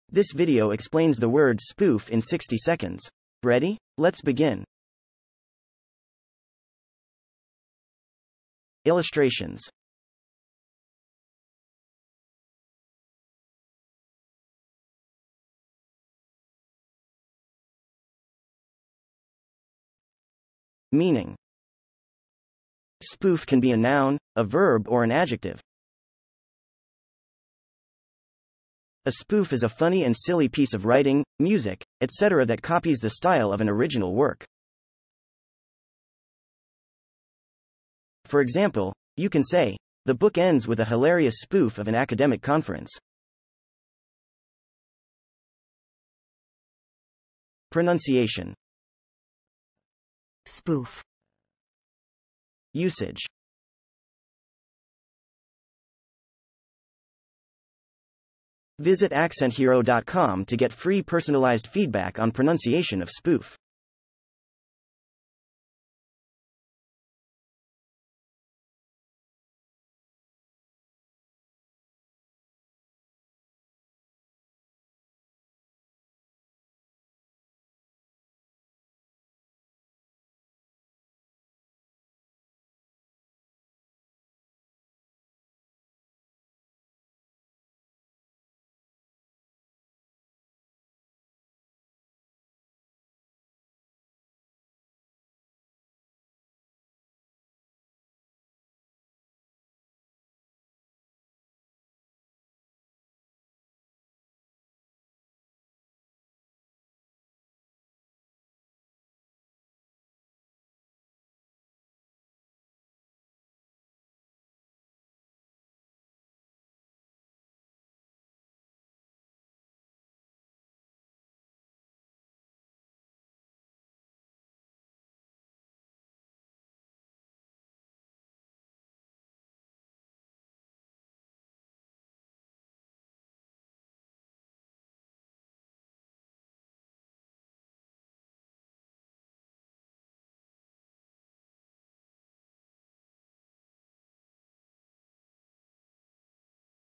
This video explains the word spoof in 60 seconds. Ready? Let's begin. Illustrations. Meaning. Spoof can be a noun, a verb, or an adjective. A spoof is a funny and silly piece of writing, music, etc. that copies the style of an original work. For example, you can say, "The book ends with a hilarious spoof of an academic conference." Pronunciation. Spoof. Usage. Visit accenthero.com to get free personalized feedback on pronunciation of spoof.